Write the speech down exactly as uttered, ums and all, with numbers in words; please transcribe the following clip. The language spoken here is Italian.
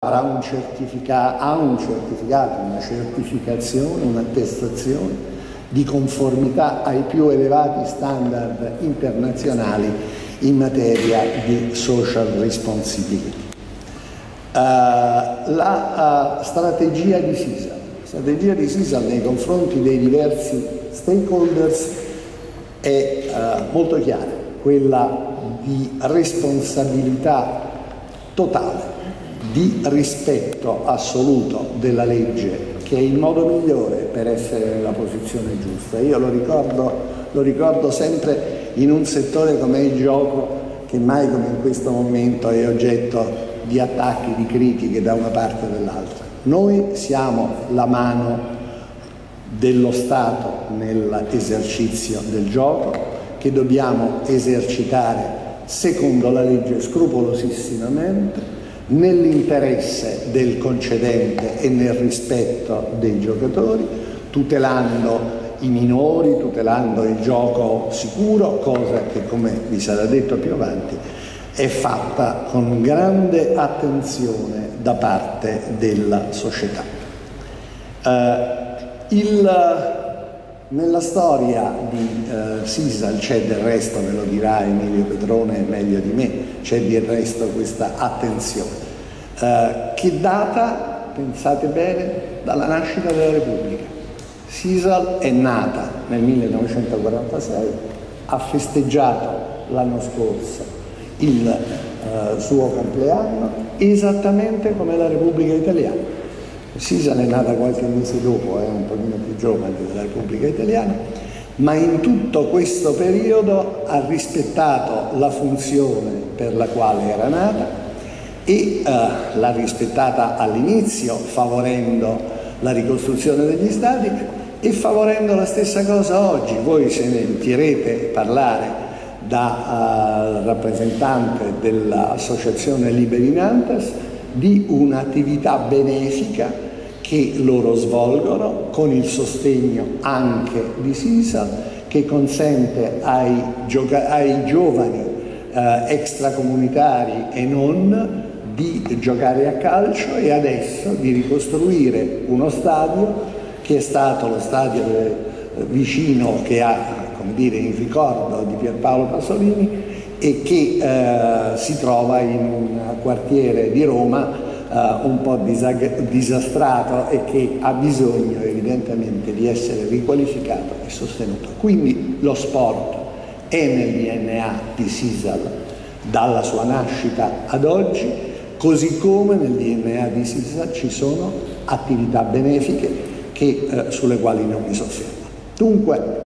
ha un certificato, ha un certificato, una certificazione, un'attestazione di conformità ai più elevati standard internazionali in materia di social responsibility. Uh, la uh, strategia di Sisal, la strategia di Sisal nei confronti dei diversi stakeholders è uh, molto chiara, quella di responsabilità totale, di rispetto assoluto della legge, che è il modo migliore per essere nella posizione giusta. Io lo ricordo, lo ricordo sempre in un settore come il gioco, che mai come in questo momento è oggetto di attacchi, di critiche da una parte o dall'altra. Noi siamo la mano dello Stato nell'esercizio del gioco, che dobbiamo esercitare secondo la legge scrupolosissimamente, nell'interesse del concedente e nel rispetto dei giocatori, tutelando i minori, tutelando il gioco sicuro, cosa che, come vi sarà detto più avanti, è fatta con grande attenzione da parte della società. Uh, il, nella storia di uh, Sisal c'è del resto, ve lo dirà Emilio Petrone meglio di me, c'è del resto questa attenzione, uh, che data, pensate bene, dalla nascita della Repubblica. Sisal è nata nel millenovecentoquarantasei, ha festeggiato l'anno scorso il uh, suo compleanno esattamente come la Repubblica Italiana. Sisal è nata qualche mese dopo, è un pochino più giovane della Repubblica Italiana, ma in tutto questo periodo ha rispettato la funzione per la quale era nata e uh, l'ha rispettata all'inizio, favorendo la ricostruzione degli stati e favorendo la stessa cosa oggi. Voi sentirete parlare da uh, rappresentante dell'associazione Liberi Nantes di un'attività benefica che loro svolgono con il sostegno anche di Sisal, che consente ai, ai giovani uh, extracomunitari e non di giocare a calcio e adesso di ricostruire uno stadio che è stato lo stadio del, vicino che ha, come dire, in ricordo di Pierpaolo Pasolini e che eh, si trova in un quartiere di Roma eh, un po' disastrato e che ha bisogno evidentemente di essere riqualificato e sostenuto. Quindi lo sport è nel D N A di Sisal dalla sua nascita ad oggi, così come nel D N A di Sisal ci sono attività benefiche che, eh, sulle quali non mi soffermo. Dunque,